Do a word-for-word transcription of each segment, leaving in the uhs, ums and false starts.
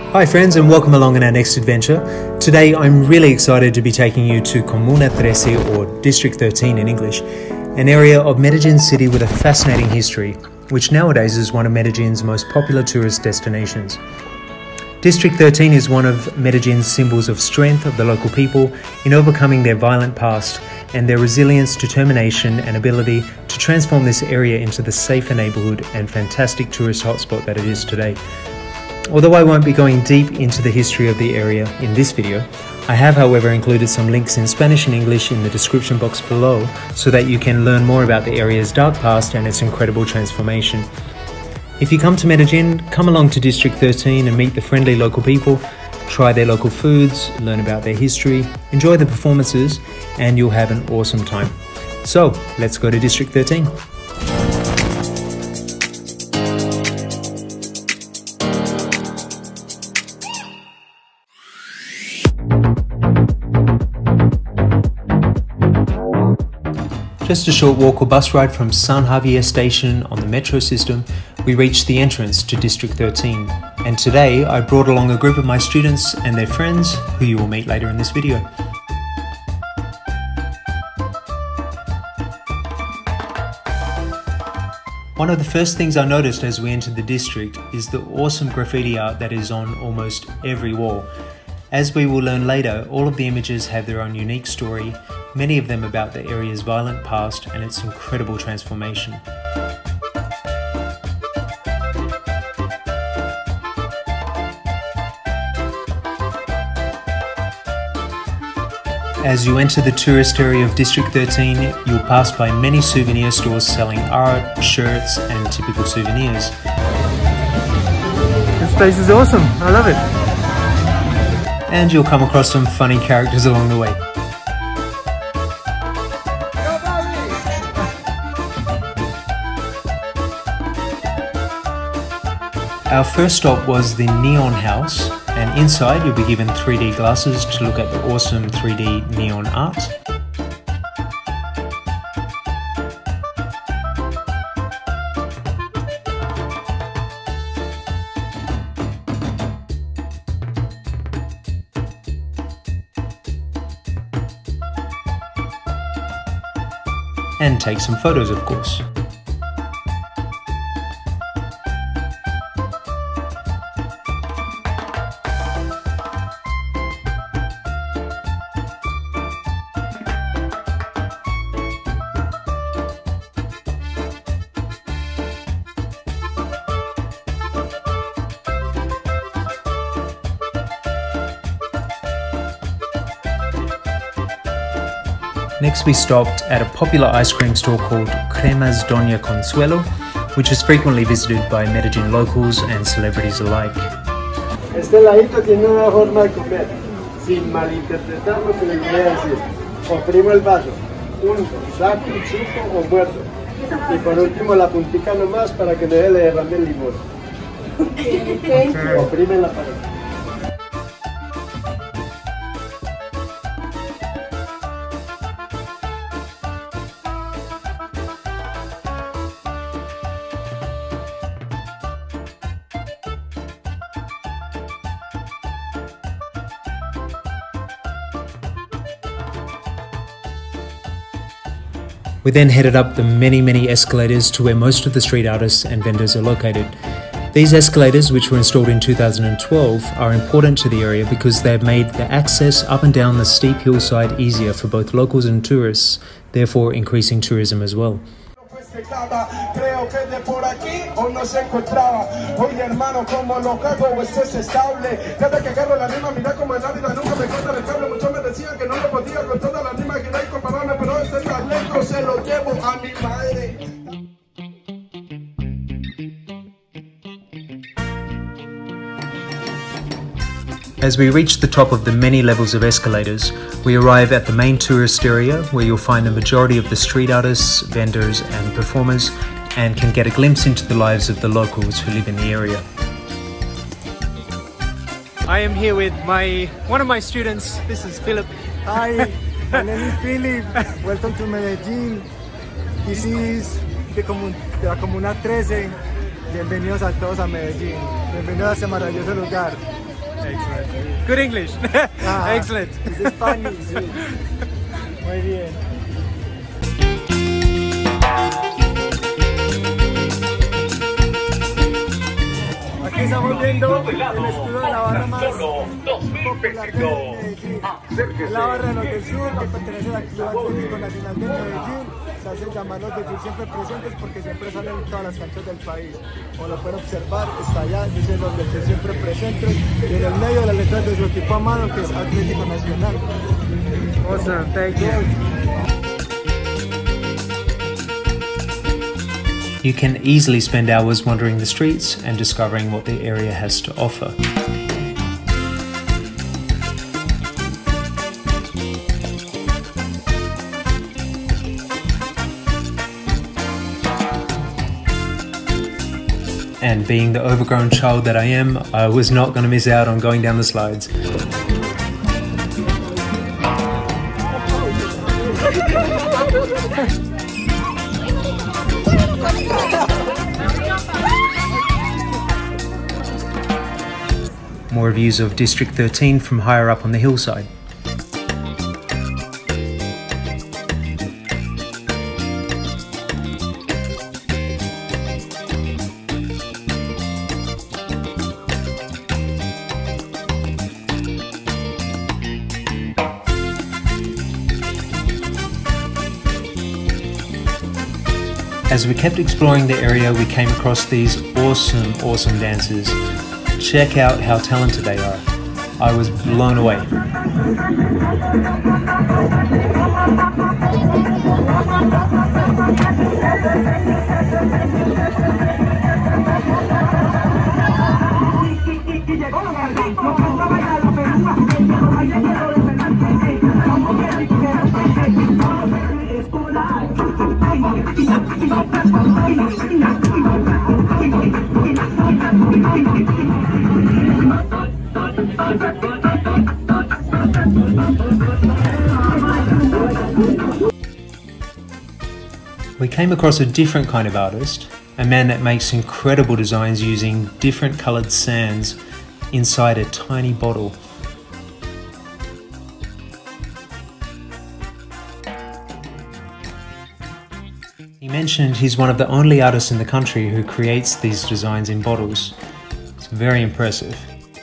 Hi friends, and welcome along on our next adventure. Today I'm really excited to be taking you to Comuna thirteen, or District thirteen in English, an area of Medellin city with a fascinating history, which nowadays is one of Medellin's most popular tourist destinations. District thirteen is one of Medellin's symbols of strength of the local people in overcoming their violent past and their resilience, determination and ability to transform this area into the safer neighborhood and fantastic tourist hotspot that it is today. Although I won't be going deep into the history of the area in this video, I have however included some links in Spanish and English in the description box below so that you can learn more about the area's dark past and its incredible transformation. If you come to Medellin, come along to District thirteen and meet the friendly local people, try their local foods, learn about their history, enjoy the performances, and you'll have an awesome time. So, let's go to District thirteen. Just a short walk or bus ride from San Javier station on the metro system, we reach the entrance to District thirteen. And today I brought along a group of my students and their friends who you will meet later in this video. One of the first things I noticed as we entered the district is the awesome graffiti art that is on almost every wall. As we will learn later, all of the images have their own unique story, many of them about the area's violent past and its incredible transformation. As you enter the tourist area of District thirteen, you'll pass by many souvenir stores selling art, shirts and typical souvenirs. This place is awesome, I love it. And you'll come across some funny characters along the way. Our first stop was the Neon House, and inside you'll be given three D glasses to look at the awesome three D neon art. And take some photos, of course. Next we stopped at a popular ice cream store called Cremas Doña Consuelo, which is frequently visited by Medellin locals and celebrities alike. Este heladito tiene una forma de comer, sin malinterpretar lo que le voy a decir. Comprimo el vaso, uno, saco, chupo o muerdo. Y por último la puntica nomás para que no le derrame el limón. Comprime la pared. We then headed up the many many escalators to where most of the street artists and vendors are located. These escalators, which were installed in two thousand twelve, are important to the area because they have made the access up and down the steep hillside easier for both locals and tourists, therefore increasing tourism as well. Creo que de por aquí o no se encontraba. Oye hermano, como lo cago, esto es estable. Desde que agarro la rima, mira como el ávila nunca me corta el cable. Muchos me decían que no lo podía con toda la rima que hay compararme, pero este talento se lo llevo a mi madre. As we reach the top of the many levels of escalators, we arrive at the main tourist area where you'll find the majority of the street artists, vendors and performers, and can get a glimpse into the lives of the locals who live in the area. I am here with my one of my students. This is Philip. Hi, my name is Philip. Welcome to Medellin. This is the, comun the Comuna thirteen. Bienvenidos a todos a Medellín. Bienvenidos a este maravilloso lugar. Good English. Ah, Excellent. Es Spanish, sí. Muy bien. Aquí estamos viendo el escudo de la barra más popular de Medellín. La barra de los del sur, que pertenece al Club Atlético Nacional de Medellín. Se hacen llamar los del sur siempre presentes porque siempre salen en todas las canchas del país. Como lo pueden observar, está allá, dice los del sur siempre presentes. Y en el medio de las letras de su equipo amado, que es Atlético Nacional. Awesome, thank you. You can easily spend hours wandering the streets and discovering what the area has to offer. And being the overgrown child that I am, I was not going to miss out on going down the slides. More views of District thirteen from higher up on the hillside. As we kept exploring the area, we came across these awesome, awesome dancers. Check out how talented they are. I was blown away. We came across a different kind of artist, a man that makes incredible designs using different coloured sands inside a tiny bottle. He mentioned he's one of the only artists in the country who creates these designs in bottles. It's very impressive.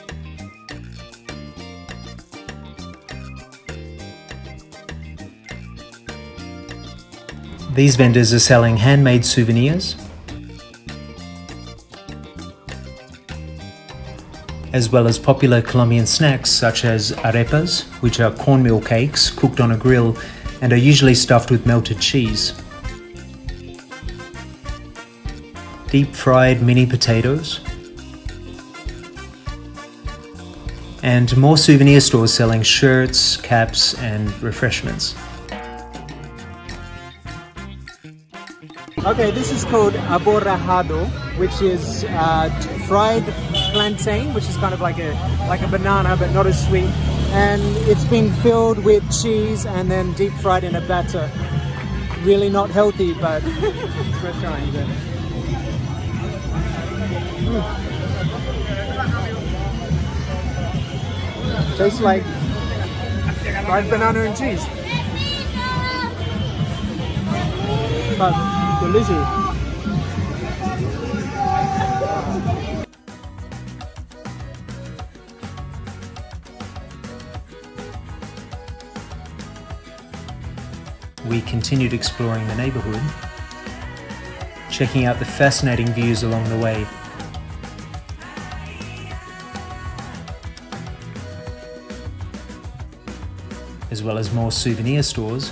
These vendors are selling handmade souvenirs, as well as popular Colombian snacks such as arepas, which are cornmeal cakes cooked on a grill and are usually stuffed with melted cheese. Deep fried mini potatoes, and more souvenir stores selling shirts, caps and refreshments. Okay, this is called aborrajado, which is uh, fried plantain, which is kind of like a like a banana but not as sweet, and it's been filled with cheese and then deep fried in a batter. Really not healthy, but it's worth trying. But... Mm. Tastes like fried banana and cheese. But delicious. We continued exploring the neighbourhood, checking out the fascinating views along the way. As well as more souvenir stores.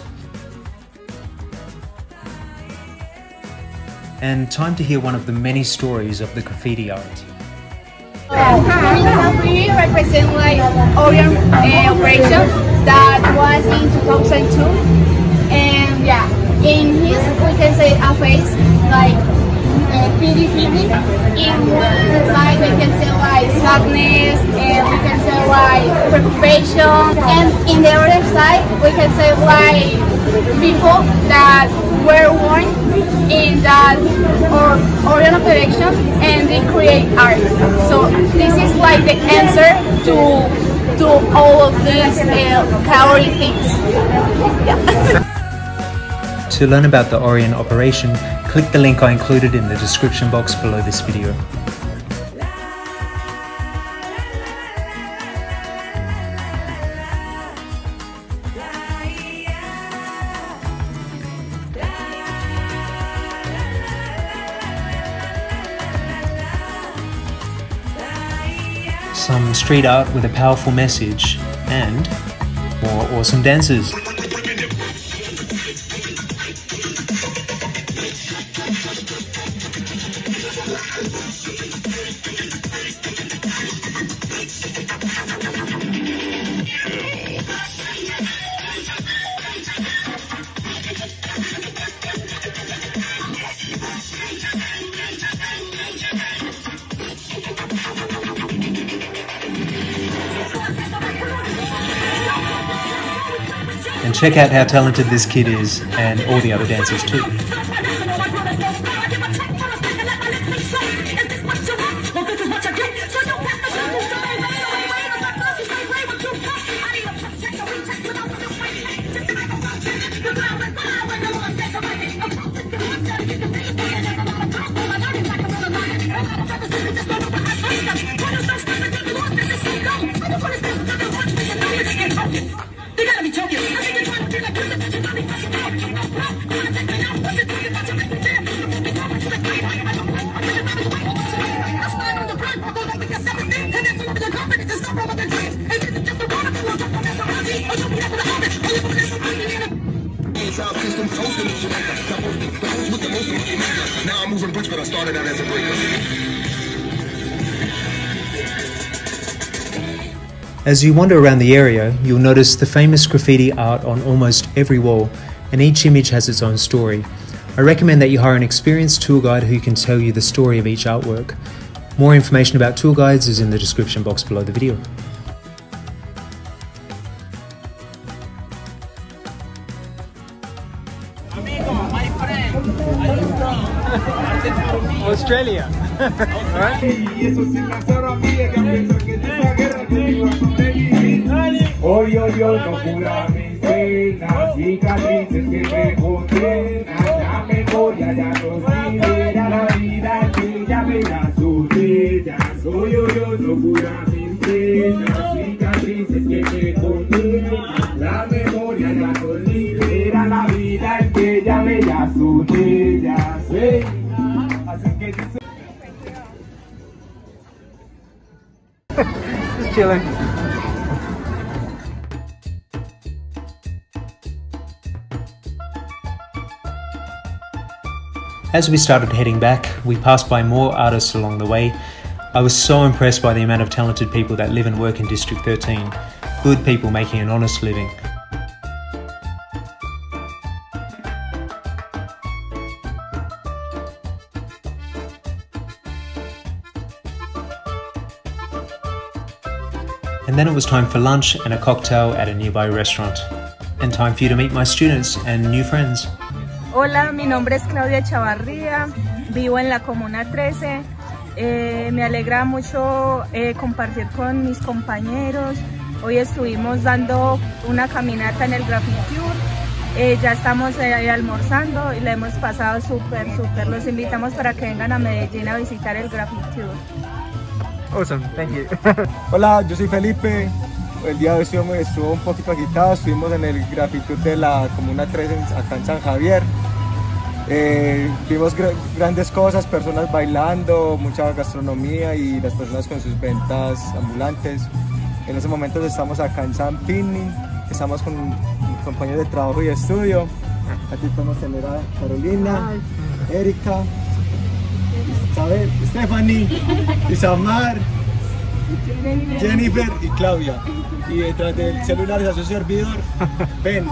And time to hear one of the many stories of the graffiti art. We represent like Orion uh, operation that was in two thousand two, and yeah, in his we can say a face like fifty fifty. In one side we can say like sadness, and we can say like preoccupation, and in the other side we can say like people that were born in that or Orion operation and they create art. So this is like the answer to do all of these uh, calorie things. Yeah. To learn about the Orion operation, click the link I included in the description box below this video. Some street art with a powerful message, and more awesome dancers. And check out how talented this kid is, and all the other dancers too. Now I'm moving bricks, but I started out as a breaker. As you wander around the area, you'll notice the famous graffiti art on almost every wall, and each image has its own story. I recommend that you hire an experienced tour guide who can tell you the story of each artwork. More information about tour guides is in the description box below the video. Australia. Hoy odio locura, mis penas, cicatrices que me condenan. La memoria ya nos libera, la vida que ya me da sus huellas. Hoy odio locura, mis penas, cicatrices que me condenan. La memoria ya nos libera, la vida que ya me da sus huellas. Hey. Así que Just chilling. As we started heading back, we passed by more artists along the way. I was so impressed by the amount of talented people that live and work in District thirteen. Good people making an honest living. And then it was time for lunch and a cocktail at a nearby restaurant. And time for you to meet my students and new friends. Hola, mi nombre es Claudia Chavarría, vivo en la Comuna trece. Eh, me alegra mucho eh, compartir con mis compañeros. Hoy estuvimos dando una caminata en el Graffiti Tour. Eh, ya estamos eh, almorzando y la hemos pasado súper, súper. Los invitamos para que vengan a Medellín a visitar el Graffiti Tour. Awesome, thank you. Hola, yo soy Felipe. El día de hoy estuvo, estuvo un poquito agitado, estuvimos en el Graffiti Tour de la Comuna trece acá en San Javier. Eh, vimos gr grandes cosas, personas bailando, mucha gastronomía y las personas con sus ventas ambulantes. En ese momento estamos acá en San Pini, estamos con compañeros de trabajo y estudio. Aquí podemos tener a Carolina, Erika, Isabel, Stephanie, Isamar, Jennifer y Claudia. Y detrás del celular está su servidor, Ben.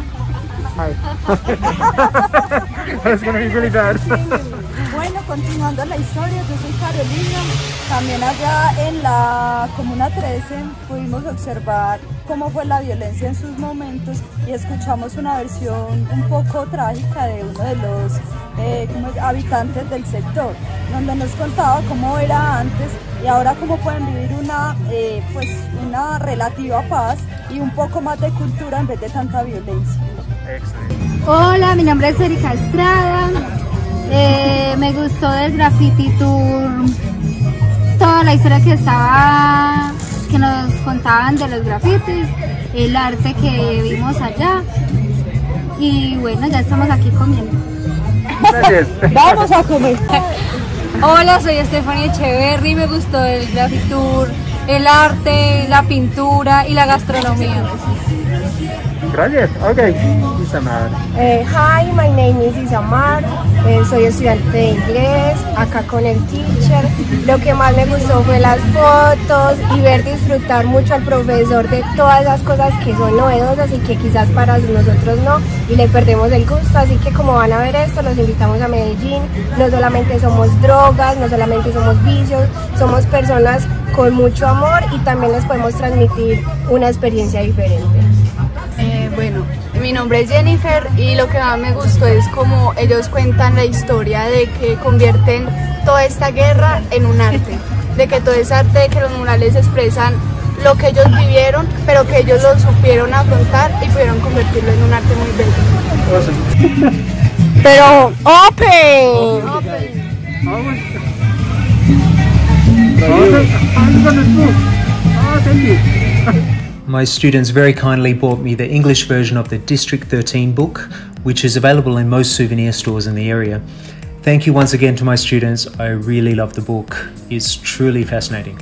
It's gonna be really bad. Bueno, continuando la historia, yo soy Carolina. También allá en la Comuna trece pudimos observar cómo fue la violencia en sus momentos y escuchamos una versión un poco trágica de uno de los eh, como habitantes del sector, donde nos contaba cómo era antes y ahora cómo pueden vivir una, eh, pues, una una relativa paz y un poco más de cultura en vez de tanta violencia. Hola, mi nombre es Erika Estrada. Eh, me gustó del Graffiti Tour toda la historia que estaba, que nos contaban de los grafitis, el arte que vimos allá y bueno, ya estamos aquí comiendo. Gracias. Vamos a comer. Hola, soy Stephanie Echeverry, me gustó el Graffiti Tour, el arte, la pintura y la gastronomía. Gracias. Ok. Isamar. Eh, hi, my name is Isamar. Eh, soy estudiante de inglés, acá con el teacher. Lo que más me gustó fue las fotos y ver disfrutar mucho al profesor de todas las cosas que son novedosas y que quizás para nosotros no, y le perdemos el gusto. Así que como van a ver esto, los invitamos a Medellín. No solamente somos drogas, no solamente somos vicios, somos personas con mucho amor y también les podemos transmitir una experiencia diferente. Eh, bueno, mi nombre es Jennifer y lo que más me gustó es como ellos cuentan la historia de que convierten toda esta guerra en un arte, de que todo es arte, de que los murales expresan lo que ellos vivieron, pero que ellos lo supieron afrontar y pudieron convertirlo en un arte muy bello. Pero open. Open. My students very kindly bought me the English version of the District thirteen book, which is available in most souvenir stores in the area. Thank you once again to my students. I really love the book. It's truly fascinating.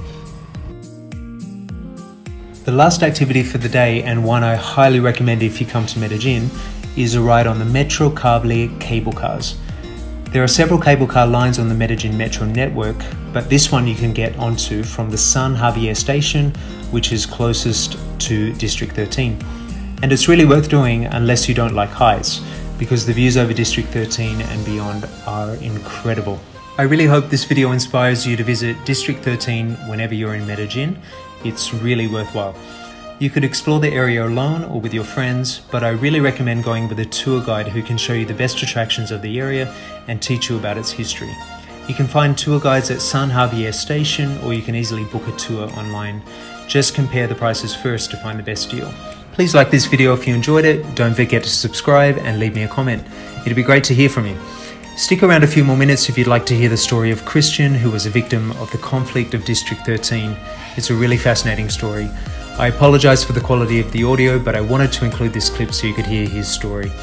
The last activity for the day, and one I highly recommend if you come to Medellin, is a ride on the Metro Cable cable cars. There are several cable car lines on the Medellin Metro network, but this one you can get onto from the San Javier station, which is closest to District thirteen. And it's really worth doing unless you don't like heights, because the views over District thirteen and beyond are incredible. I really hope this video inspires you to visit District thirteen whenever you're in Medellin. It's really worthwhile. You could explore the area alone or with your friends, but I really recommend going with a tour guide who can show you the best attractions of the area and teach you about its history. You can find tour guides at San Javier station, or you can easily book a tour online. Just compare the prices first to find the best deal. Please like this video if you enjoyed it. Don't forget to subscribe and leave me a comment. It'd be great to hear from you. Stick around a few more minutes if you'd like to hear the story of Christian, who was a victim of the conflict of District thirteen. It's a really fascinating story. I apologize for the quality of the audio, but I wanted to include this clip so you could hear his story.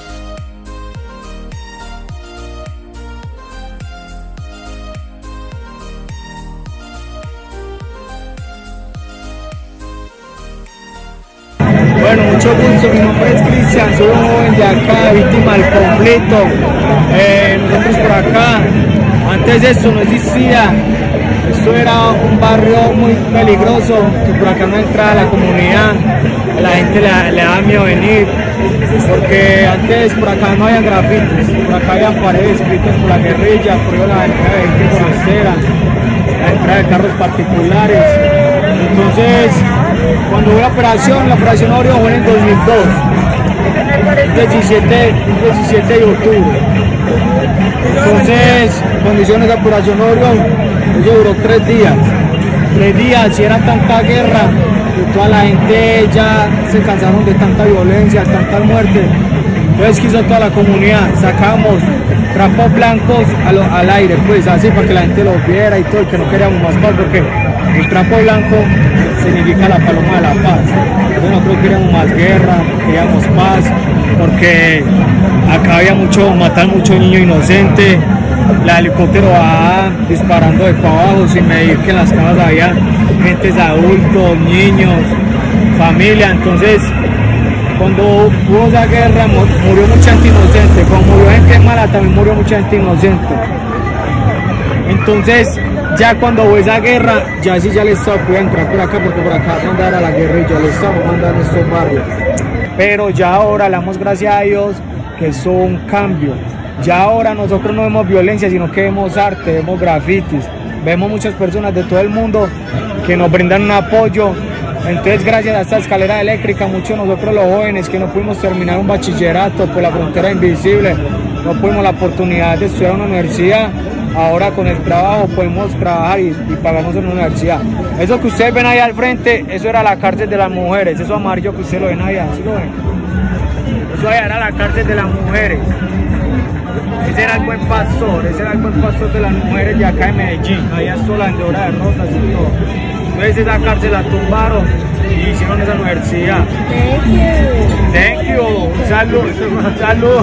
Bueno, mucho gusto, mi nombre es Cristian, soy un joven de acá, víctima del conflicto. Eh, nosotros por acá, antes de esto no existía, esto era un barrio muy peligroso, que por acá no entraba la comunidad, a la gente le, le da miedo venir, porque antes por acá no había grafitis, por acá había paredes escritas por la guerrilla, por la entrada de gente forastera, la entrada de carros particulares. Entonces, cuando hubo la operación, la operación abrió fue en el dos mil dos, diecisiete de octubre. Entonces, condiciones de operación Orión, eso duró tres días. Tres días y era tanta guerra que toda la gente ya se cansaron de tanta violencia, tanta muerte. Entonces quiso toda la comunidad, sacamos trapos blancos a lo, al aire, pues así para que la gente los viera y todo, que no queríamos más paz, porque el trapo blanco significa la paloma de la paz. Entonces nosotros queríamos más guerra, queríamos paz, porque acá había mucho, matar mucho niño inocente, la helicóptero va disparando de para abajo sin medir que en las casas había gentes adultos, niños, familia. Entonces cuando hubo esa guerra murió mucha gente inocente, cuando murió gente mala también murió mucha gente inocente. Entonces ya cuando hubo esa guerra, ya sí ya el Estado podía entrar por acá, porque por acá mandar a la guerrilla, el Estado mandar a estos barrios. Pero ya ahora le damos gracias a Dios que eso es un cambio. Ya ahora nosotros no vemos violencia, sino que vemos arte, vemos grafitis, vemos muchas personas de todo el mundo que nos brindan un apoyo. Entonces gracias a esta escalera eléctrica, muchos de nosotros los jóvenes que no pudimos terminar un bachillerato por la frontera invisible, no pudimos la oportunidad de estudiar en una universidad, ahora con el trabajo podemos trabajar y, y pagarnos en una universidad. Eso que ustedes ven ahí al frente, eso era la cárcel de las mujeres, eso amarillo que ustedes lo ven allá, ¿sí lo ven? Eso allá era la cárcel de las mujeres. Ese era el buen pastor, ese era el buen pastor de las mujeres de acá en Medellín, allá es la vendedora de rosas y todo. Entonces esa cárcel la tumbaron y hicieron esa universidad. Thank you. Thank you. Salud. Salud.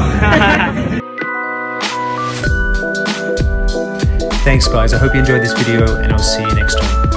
Thanks guys, I hope you enjoyed this video and I'll see you next time.